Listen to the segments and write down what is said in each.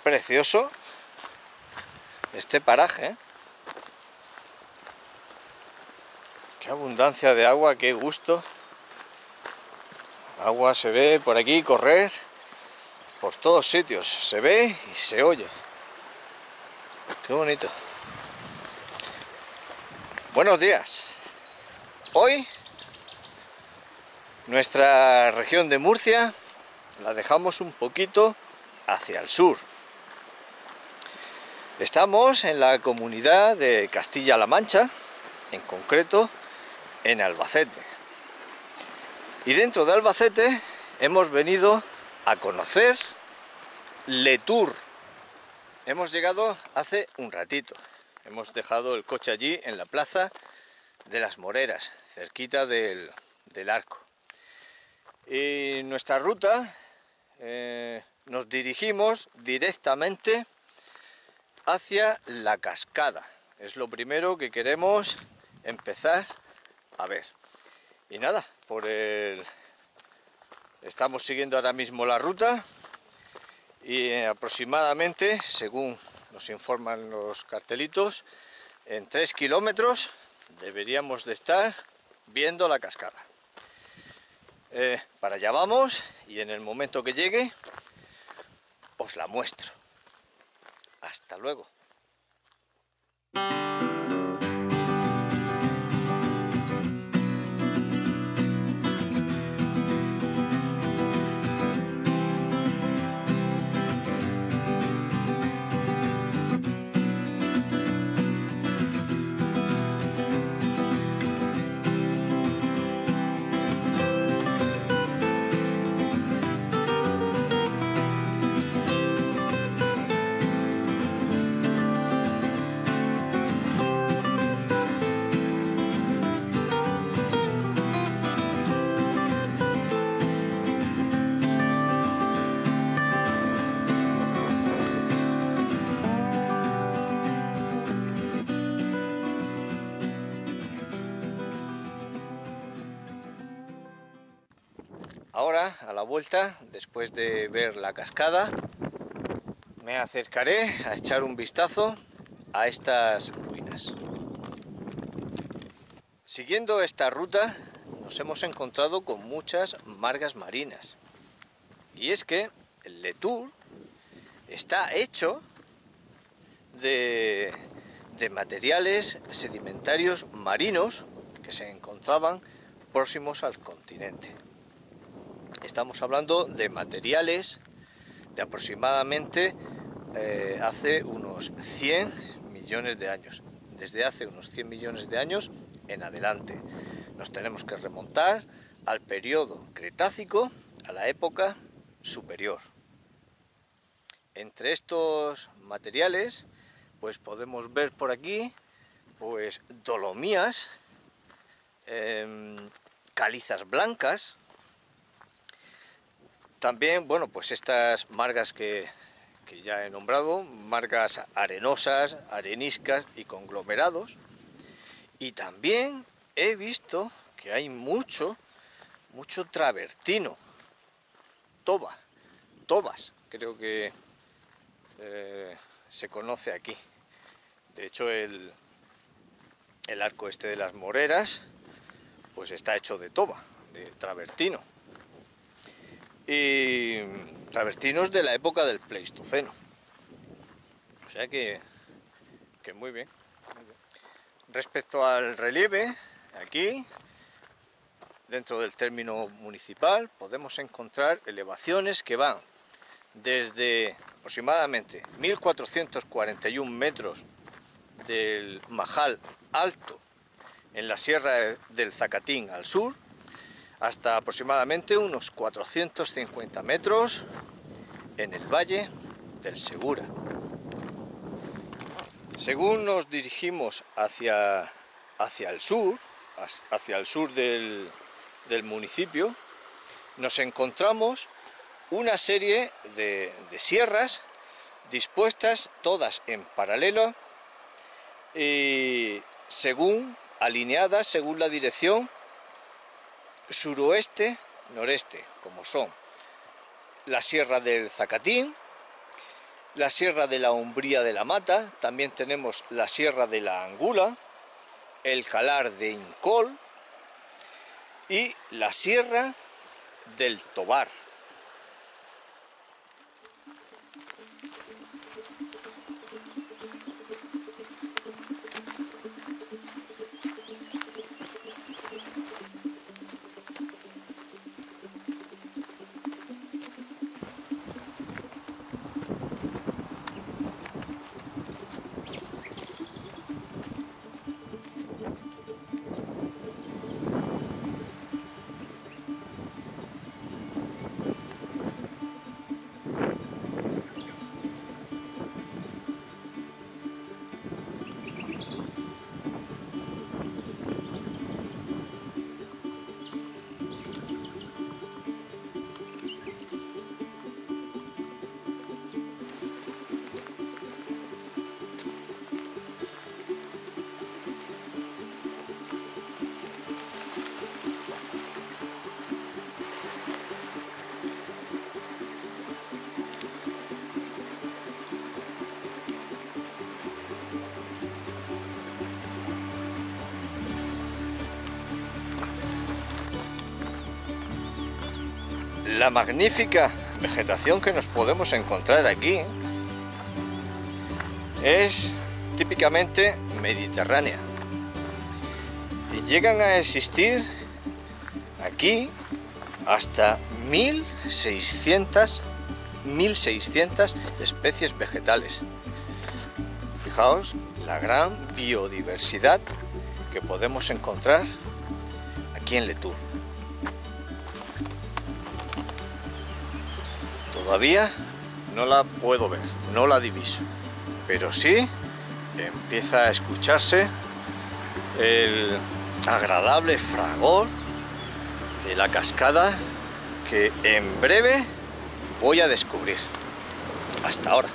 precioso este paraje, ¿eh? Qué abundancia de agua, qué gusto. El agua se ve por aquí correr por todos sitios, se ve y se oye. Qué bonito. Buenos días. Hoy nuestra región de Murcia la dejamos un poquito hacia el sur. Estamos en la comunidad de Castilla-La Mancha, en concreto en Albacete. Y dentro de Albacete hemos venido a conocer Letur. Hemos llegado hace un ratito. Hemos dejado el coche allí en la plaza de las Moreras, cerquita del arco. Y nuestra ruta nos dirigimos directamente hacia la cascada. Es lo primero que queremos empezar a ver. Y nada, estamos siguiendo ahora mismo la ruta y aproximadamente, según nos informan los cartelitos, en 3 kilómetros deberíamos de estar viendo la cascada. Para allá vamos y en el momento que llegue os la muestro. Hasta luego. Ahora, a la vuelta, después de ver la cascada, me acercaré a echar un vistazo a estas ruinas. Siguiendo esta ruta, nos hemos encontrado con muchas margas marinas. Y es que el Letur está hecho de materiales sedimentarios marinos que se encontraban próximos al continente. Estamos hablando de materiales de aproximadamente hace unos 100 millones de años. Desde hace unos 100 millones de años en adelante. Nos tenemos que remontar al periodo Cretácico, a la época superior. Entre estos materiales, pues podemos ver por aquí, pues dolomías, calizas blancas. También, bueno, pues estas margas que ya he nombrado, margas arenosas, areniscas y conglomerados. Y también he visto que hay mucho travertino, tobas, creo que se conoce aquí. De hecho, el arco este de las Moreras, pues está hecho de toba, de travertino. Y travertinos de la época del Pleistoceno. O sea que muy bien. Respecto al relieve, aquí, dentro del término municipal, podemos encontrar elevaciones que van desde aproximadamente 1441 metros del Majal Alto en la Sierra del Zacatín al sur, hasta aproximadamente unos 450 metros en el Valle del Segura. Según nos dirigimos hacia el sur del municipio, nos encontramos una serie de sierras dispuestas todas en paralelo y alineadas según la dirección suroeste-noreste, como son la Sierra del Zacatín, la Sierra de la Umbría de la Mata, también tenemos la Sierra de la Angula, el Calar de Incol y la Sierra del Tobar. La magnífica vegetación que nos podemos encontrar aquí es típicamente mediterránea y llegan a existir aquí hasta 1600 especies vegetales. Fijaos la gran biodiversidad que podemos encontrar aquí en Les Tours. Todavía no la puedo ver, no la diviso, pero sí empieza a escucharse el agradable fragor de la cascada que en breve voy a descubrir. Hasta ahora.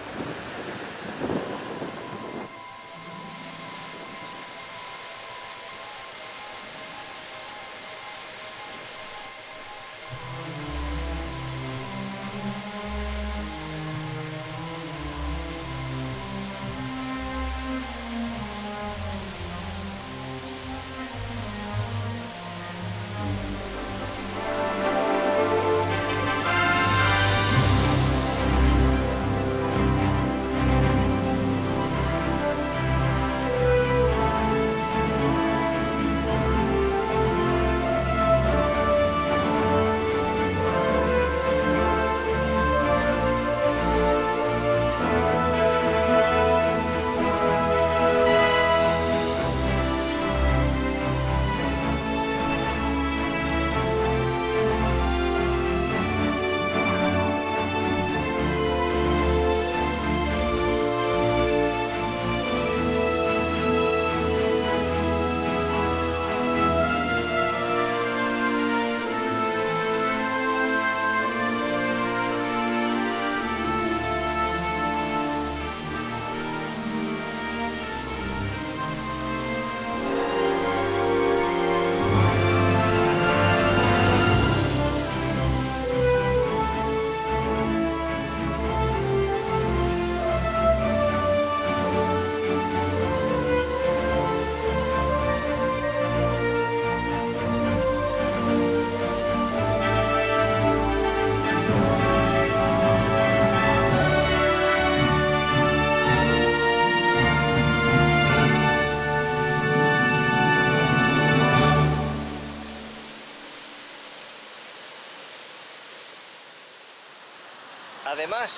Además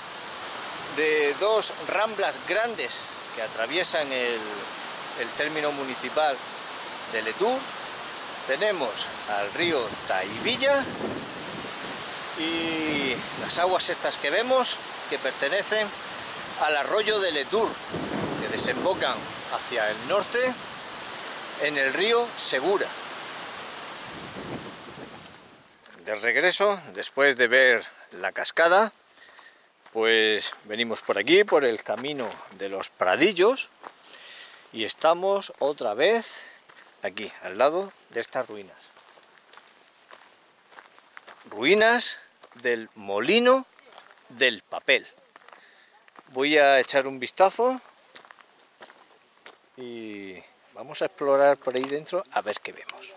de dos ramblas grandes que atraviesan el término municipal de Les Tours, tenemos al río Tahivilla y las aguas estas que vemos que pertenecen al arroyo de Les Tours, que desembocan hacia el norte en el río Segura. De regreso, después de ver la cascada, pues venimos por aquí, por el camino de los Pradillos, y estamos otra vez aquí, al lado de estas ruinas. Ruinas del molino del papel. Voy a echar un vistazo y vamos a explorar por ahí dentro a ver qué vemos.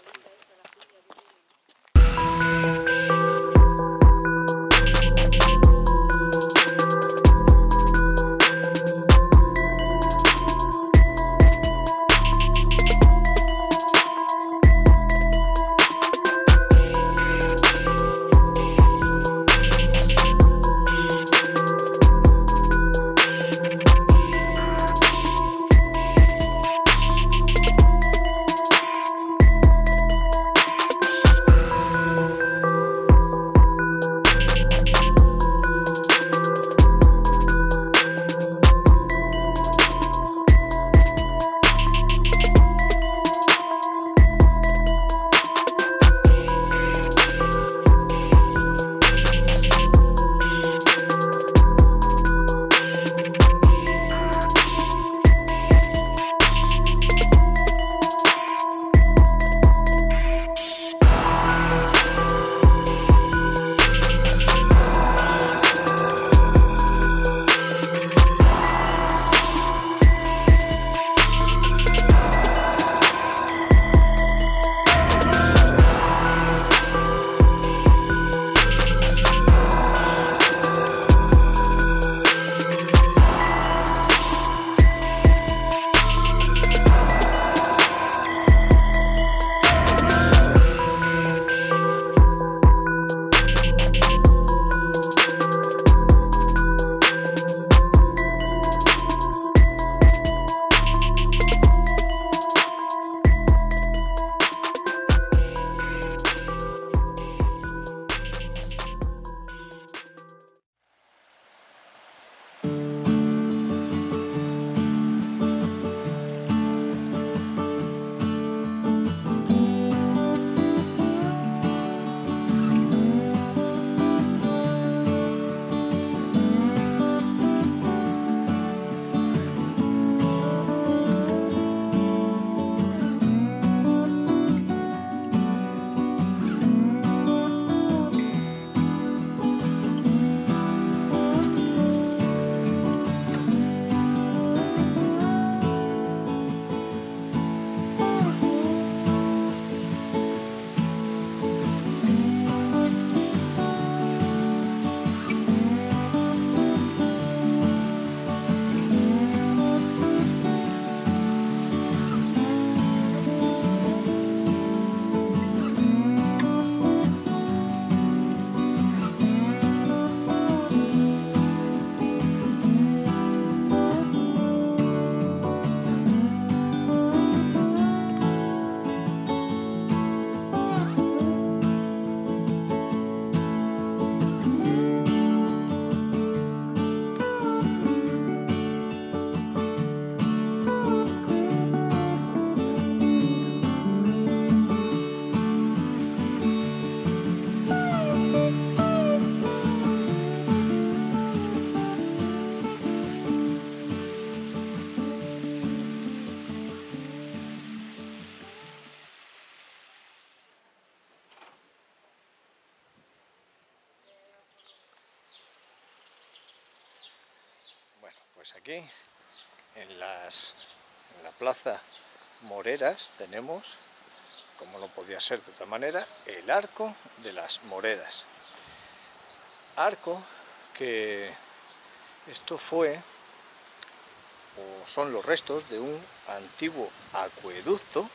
Pues aquí, en la plaza Moreras, tenemos, como no podía ser de otra manera, el Arco de las Moreras. Arco que esto fue, o son los restos de un antiguo acueducto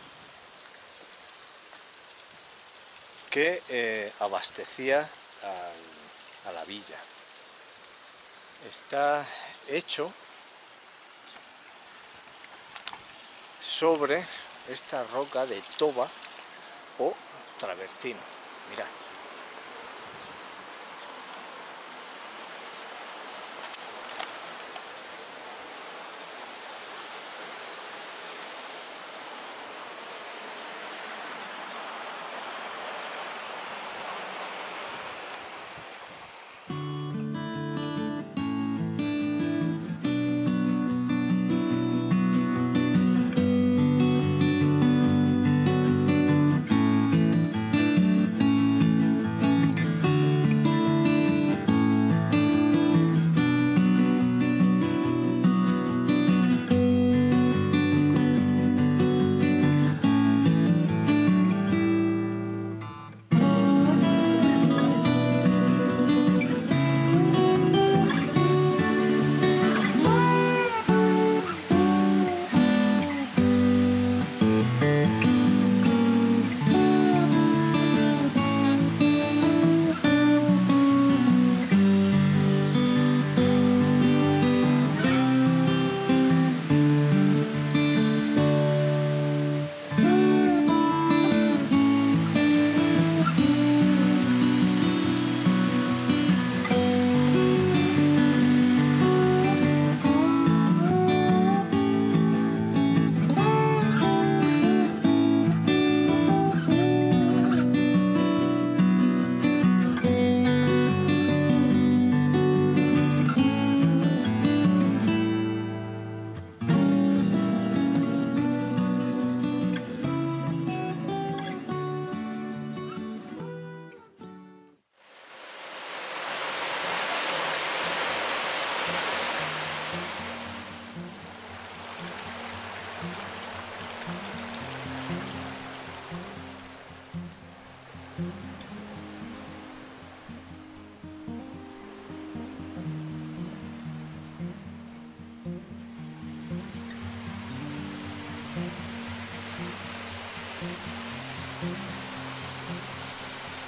que abastecía a la villa. Está hecho sobre esta roca de toba o travertino. Mirad.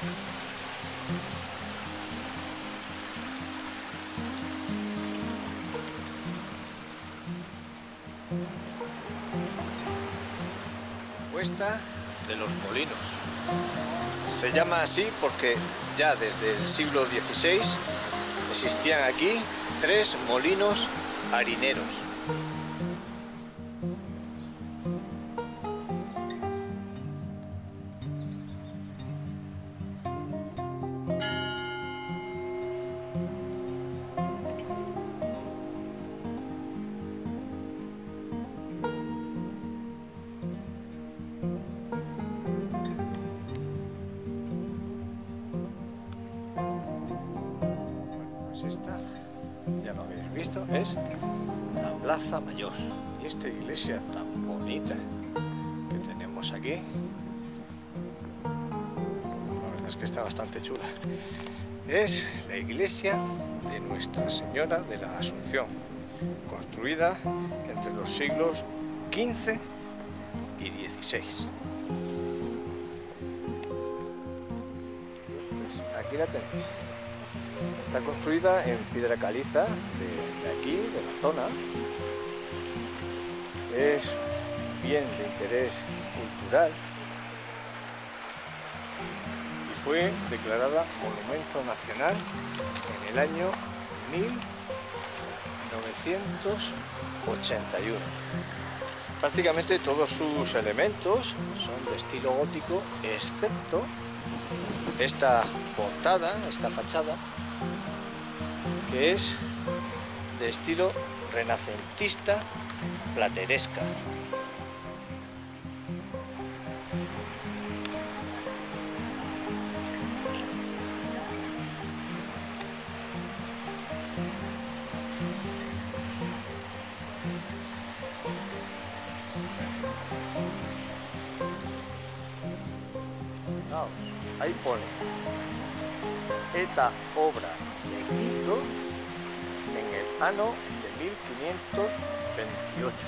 Cuesta de los Molinos. Se llama así porque ya desde el siglo XVI existían aquí 3 molinos harineros. Esta, ya lo habéis visto, es la Plaza Mayor. Y esta iglesia tan bonita que tenemos aquí, la verdad es que está bastante chula. Es la iglesia de Nuestra Señora de la Asunción, construida entre los siglos XV y XVI. Pues aquí la tenéis. Está construida en piedra caliza de aquí, de la zona. Es bien de interés cultural y fue declarada Monumento Nacional en el año 1981. Prácticamente todos sus elementos son de estilo gótico, excepto esta portada, esta fachada, que es de estilo renacentista plateresca. Fijaos, ahí pone: esta obra se hizo en el año de 1528.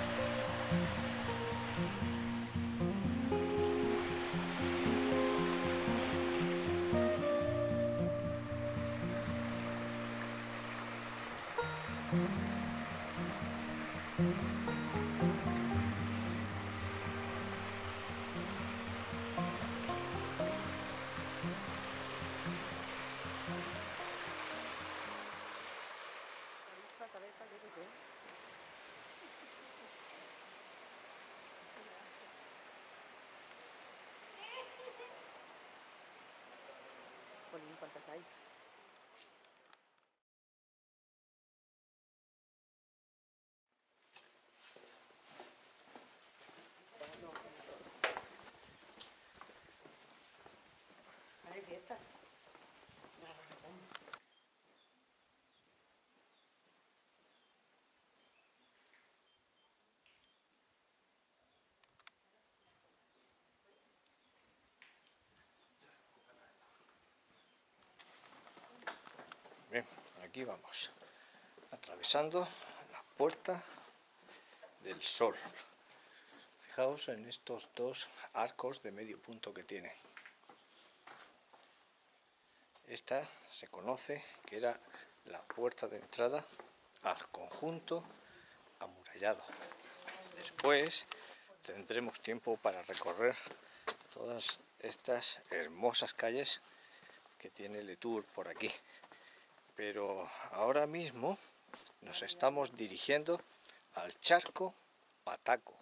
¿Cuántas hay? ¿Hay fiestas? Bien, aquí vamos, atravesando la Puerta del Sol. Fijaos en estos 2 arcos de medio punto que tiene. Esta se conoce que era la puerta de entrada al conjunto amurallado. Después tendremos tiempo para recorrer todas estas hermosas calles que tiene Le Tour por aquí. Pero ahora mismo nos estamos dirigiendo al charco Pataco.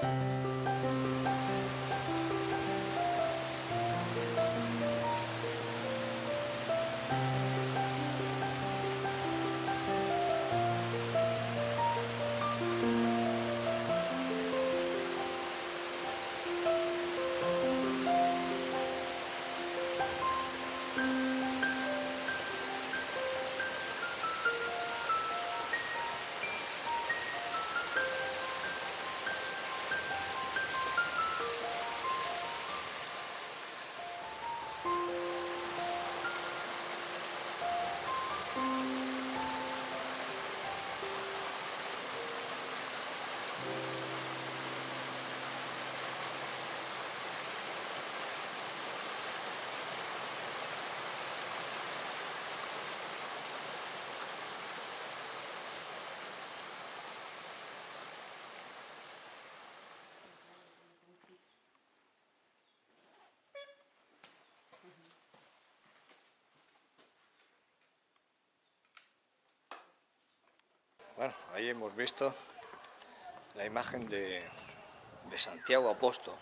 Bueno, ahí hemos visto la imagen de Santiago Apóstol.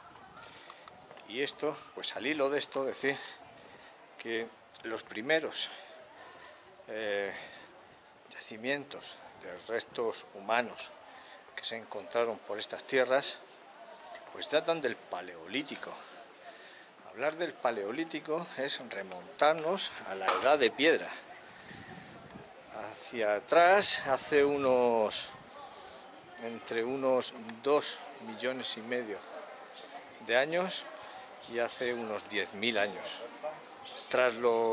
Y esto, pues al hilo de esto, decir que los primeros yacimientos de restos humanos que se encontraron por estas tierras, pues datan del Paleolítico. Hablar del Paleolítico es remontarnos a la Edad de Piedra. Hacia atrás, hace entre unos 2,5 millones de años y hace unos 10.000 años. Tras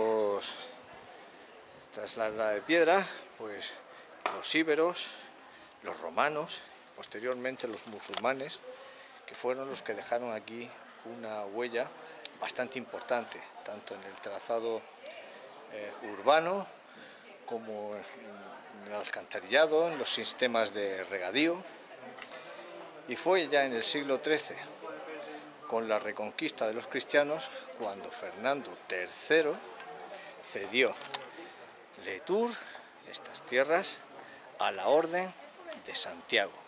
la Edad de Piedra, pues los íberos, los romanos, posteriormente los musulmanes, que fueron los que dejaron aquí una huella bastante importante, tanto en el trazado urbano como en el alcantarillado, en los sistemas de regadío. Y fue ya en el siglo XIII, con la reconquista de los cristianos, cuando Fernando III cedió Le Tours, estas tierras, a la Orden de Santiago.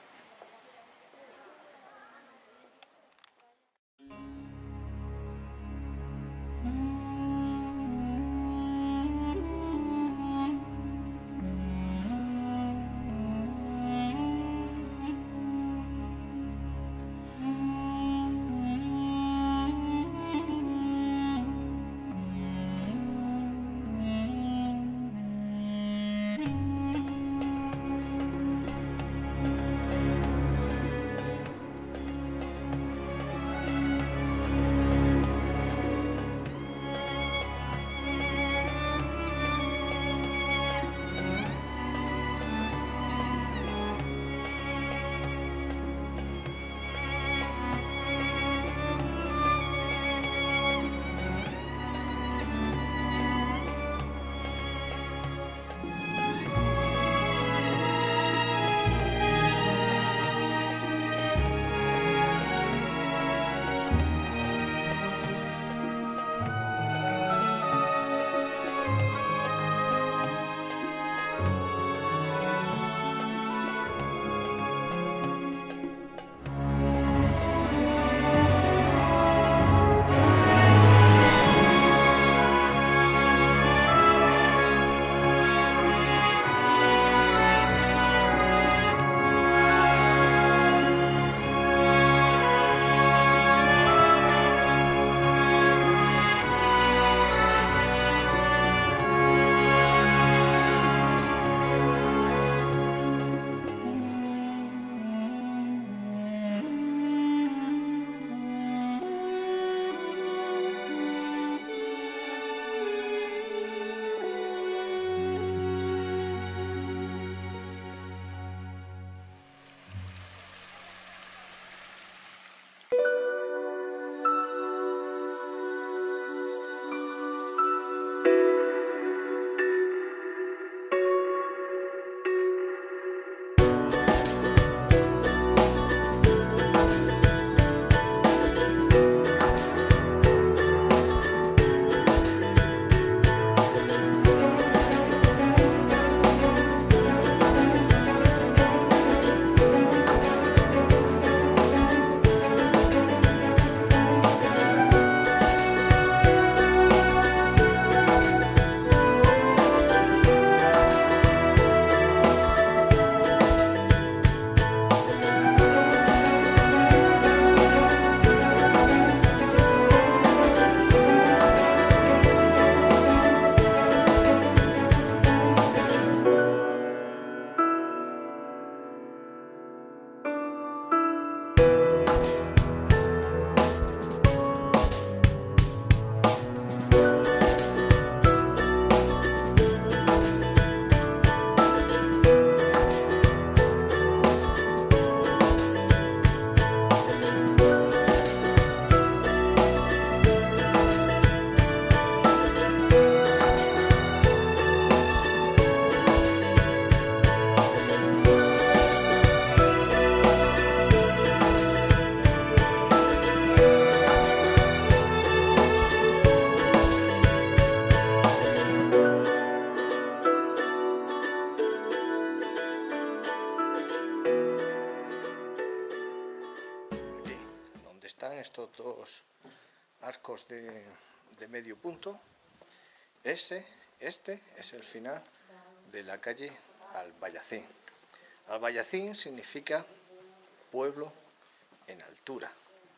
están estos dos arcos de medio punto. Este es el final de la calle Albayacín. Albayacín significa pueblo en altura.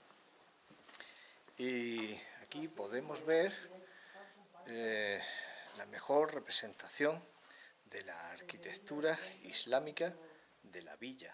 Y aquí podemos ver la mejor representación de la arquitectura islámica de la villa.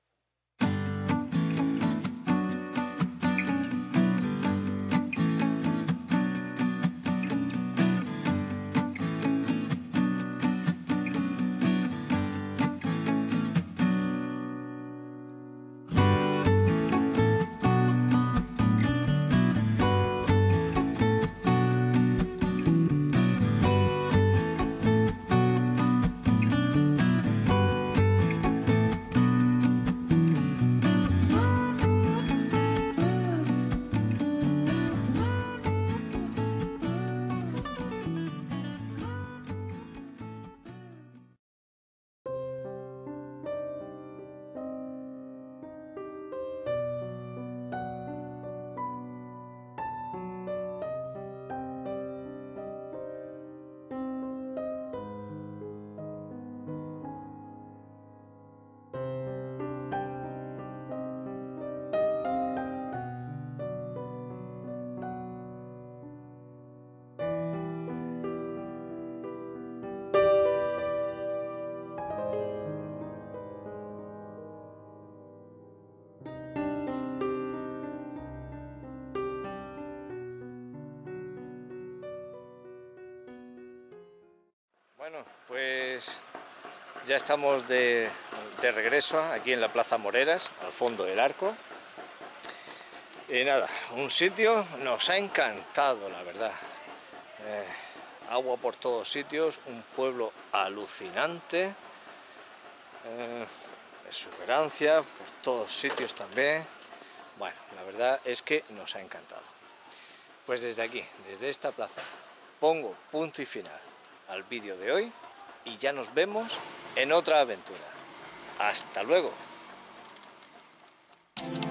Bueno, pues ya estamos de regreso aquí en la Plaza Moreras, al fondo del arco. Y nada, un sitio nos ha encantado, la verdad. Agua por todos sitios, un pueblo alucinante, exuberancia por todos sitios también. Bueno, la verdad es que nos ha encantado. Pues desde aquí, desde esta plaza, pongo punto y final al vídeo de hoy y ya nos vemos en otra aventura. ¡Hasta luego!